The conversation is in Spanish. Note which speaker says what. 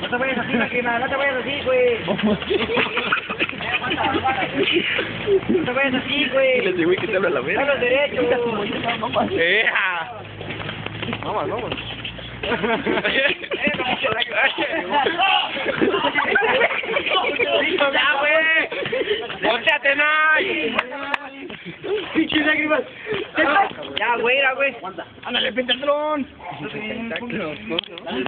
Speaker 1: No te vayas así, máquina, no te vayas así, güey. No te vayas así, güey.
Speaker 2: Dile, güey, que te habla la verga.
Speaker 1: Hablas derecho.
Speaker 2: Vamos. ¡Ya, güey! ¡Volteate, no!
Speaker 1: ¡Pinche lágrimas! Ya, güey, güey.
Speaker 2: ¡Ándale, pinta el dron!